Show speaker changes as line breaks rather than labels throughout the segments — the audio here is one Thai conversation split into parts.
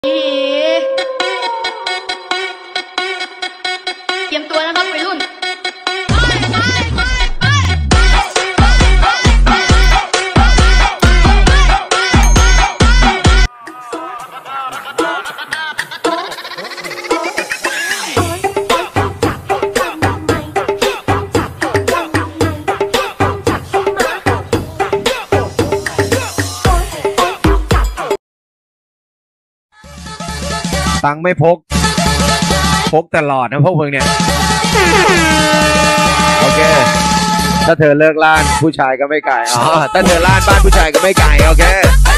เตรียมตัวนะครับวัยรุ่น
ตังไม่พกตลอดนะพวกมึงเนี่ยโอเคถ้าเธอเลิกล่านผู้ชายก็ไม่ไกลถ้าเธอล่านบ้านผู้ชายก็ไม่ไกลโอเค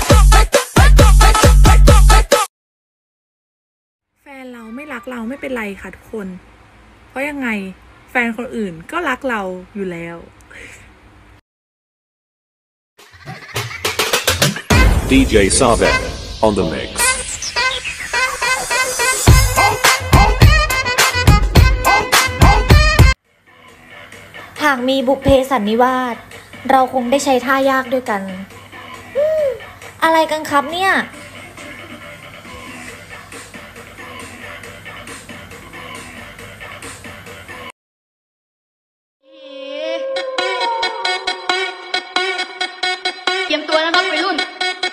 แฟนเราไม่รักเราไม่เป็นไรค่ะทุกคนเพราะยังไงแฟนคนอื่นก็รักเราอยู่แล้ว
DJ Savek on the mix
หากมีบุพเพสันนิวาสเราคงได้ใช้ท่ายากด้วยกันอะไรกันครับเนี่ย
เตรียมตัวนะครับวัยรุ่น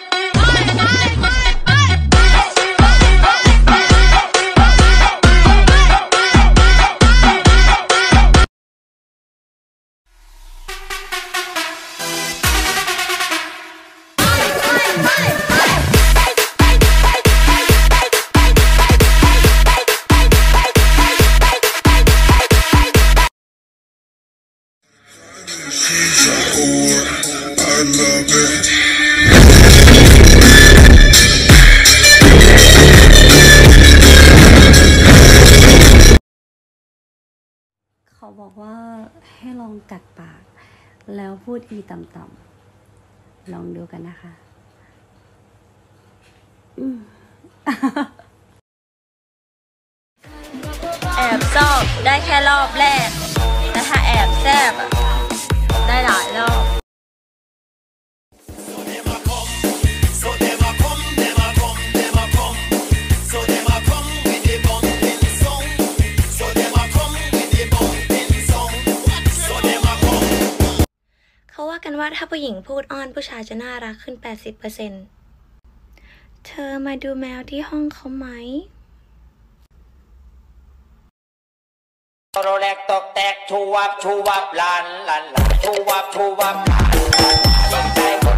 เขาบอกว่าให้ลองกัดปากแล้วพูดอีต่ำๆลองดูกันนะคะ
แอบชอบได้แค่รอบแรกแต่ถ้าแอบแซบอะได้หลายรอบ
เขาว่ากันว่าถ้าผู้หญิงพูดอ้อนผู้ชายจะน่ารักขึ้น 80%เธอมาดูแมวที่ห้องเขาไหม
โรเล็กตกแตกชูวับลานชูวับลานใจ